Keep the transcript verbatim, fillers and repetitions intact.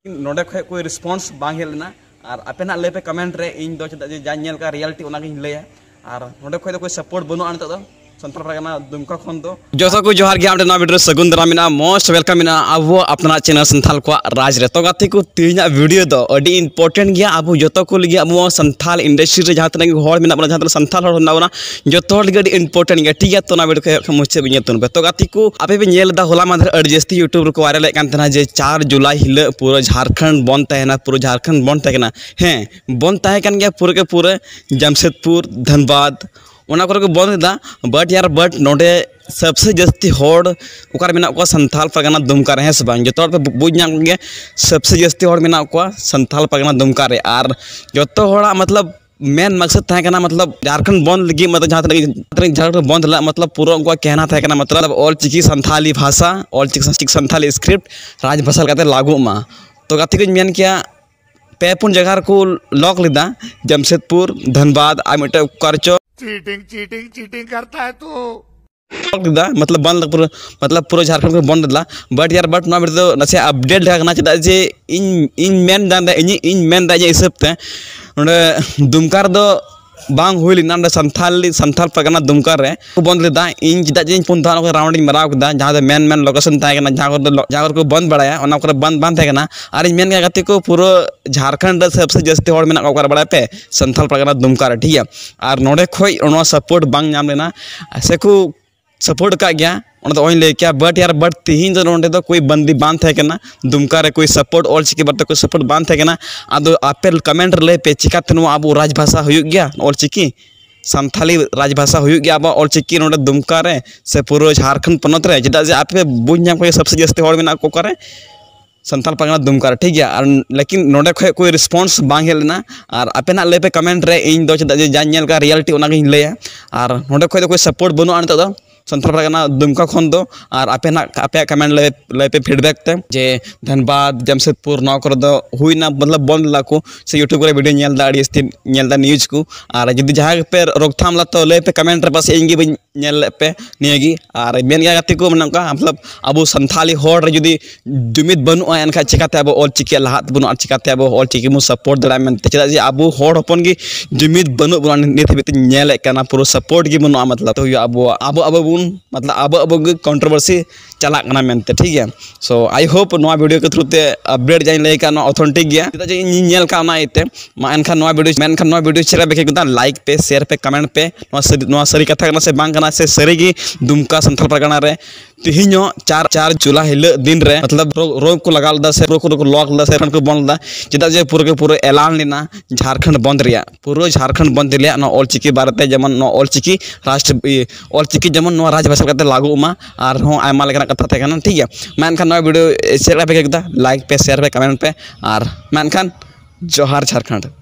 नोडे खय कोई रिस्पॉन्स बांग हेलना और अपेना ले पे कमेंट रे इन दो चदा जे जानियल का रियलिटी ओना गिन लेया और नोडे खय कोई सपोर्ट बनो आन तो संताल परगना दुमका खन दो जोसा को जोहार गे आमडे ना वीडियो सगुन दरामिना मोस्ट वेलकम मिना अब अपना चैनल संथाल को राज रे तो गाते को तीना वीडियो दो अडी इंपोर्टेंट गया अब जतो को लगी अब संथाल इंडस्ट्री रे जहां तक होड़ मिना बना जहां संथाल होड़ ना जतो लगी इंपोर्टेंट गया ठीक है तो ना वीडियो के मुझे बिन तुन तो गाते को आपे बे नेल दा होला माधर अडी जस्ती यूट्यूब रे को वायरल कान तना जे चार जुलाई हिल पूरा झारखंड बंद तहना पूरा झारखंड बंद तहना हैं बंद तह कान गया पूरे के पूरे जमशेदपुर धनबाद ओना को बंद बट यार बट नोडे सबसे जस्ती होड़ ओकार मेना को संथाल परगना दुमका रे से बांग जतो पे बुझ नाम गे सबसे जस्ती होड़ मेना को संथाल परगना दुमका रे और जतो होड़ा मतलब मेन मकसद था करना मतलब झारखंड बंद लगी मतलब जहाँ तक झारखंड बंद ला मतलब पूरा उनका कहना था करना मतलब ऑल चिकी संथाली भाषा ऑल चिकी संथाली स्क्रिप्ट राजभाषा कहते लागू मा तो गाती को मेन किया पेपुन जगह को लॉक लेदा जमशेदपुर धनबाद आ मिटे करचो चीटिंग चीटिंग चीटिंग करता है तू मतलब बंद पूरा मतलब पूरा झारखंड को बंद ला बट यार बट ना तो नसे अपडेट ढाकना चदा जे इन इन मेन दान इन इन मेन दा जे हिसाब ते दुमकार दो बांग हुई ना संथाली संथाल परगना दुमका रे बंद लेदा इन चदा जे पुन धान को राउंड मराव कदा जहां मेन मेन लोकेशन था कना जहां जहां को बंद बड़ाया ओना को बंद बंद था कना और इन मेन गाते को पूरा झारखंड सबसे जस्ती होड़ मेना को बड़ा पे संथाल परगना दुमका रे ठीक है और नोडे खोई ओनो सपोर्ट बांग नाम लेना ऐसे को सपोर्ट का गया तो ले क्या बट यार बट तीन जो नोडे तो कोई बंदी बांध थे करना दुमका रे कोई सपोर्ट ऑल चिकी बट कोई सपोर्ट बांध थे करना आदो आपेल कमेंट ले पे चिकाते नो अब राजभाषा हुई गया ऑल चिकी संथाली राजभाषा हुई गया अब ऑल चिकी नोडे दुमका रे से पूरा झारखंड पनत रे जदा जे आपे बुझ नाम को सबसे जस्ती होड़ मेना को करे संथाल परगना दुमका ठीक है और लेकिन नोडे खय कोई रिस्पॉन्स बांग हेलना और अपेना ले पे कमेंट रे इन दो चदा जे जानियल का रियलिटी ओना गिन लेया और नोडे खय कोई सपोर्ट बनो आन तो संथाल परगना दुमका खन दो और अपेना आपे कमेंट ले ले पे फीडबैक ते जे धनबाद जमशेदपुर नौ कर दो हुई ना मतलब बंद ला को से यूट्यूब रे वीडियो नेल दा अड़ी स्थिर नेल दा न्यूज़ को और जदी जहां पे रोकथाम ला तो ले पे कमेंट रे पास इंगी बन नेल पे नियगी और मेन गाती को मनका मतलब अब संथाली होड़ रे जदी जुमिद बनु एनखा चिकाते अब ऑल चिकी लाहात बनु चिकाते अब ऑल चिकी मु सपोर्ट दड़ा में चदा जे अब होड़ हपन गी जुमिद बनु बन नित बित नेल कना पूरा सपोर्ट गी बनु मतलब तो अब अब अब मतलब अब अब कंट्रोवर्सी चला कना मेनते ठीक है सो आई होप नवा वीडियो के थ्रू ते अपडेट जाइन ले का ऑथेंटिक गया चदा जे नेल का ना इते मा एनखा नवा वीडियो मेन खा नवा वीडियो चेरा बेके गुता लाइक पे शेयर पे कमेंट पे नवा सरी कथा कना से बांग कना से सरी गी दुमका संथाल परगना रे तिहिनो चार चार जुलाई हिल दिन रे मतलब रोग को लगाल दा से रोक रोक लॉक दा से को बंद दा चदा जे पूरे के पूरे ऐलान लेना झारखंड बंद रिया पूरा झारखंड बंद लिया न ऑल चिकी बारते जमन न ऑल चिकी राष्ट्र ऑल चिकी जमन न राजभाषा कहते लागू मा और हो आयमा लेकना कथा थे कना ठीक है मैन खान नवा वीडियो शेयर पे लाइक पे शेयर पे कमेंट पे और मैन खान जोहार झारखंड।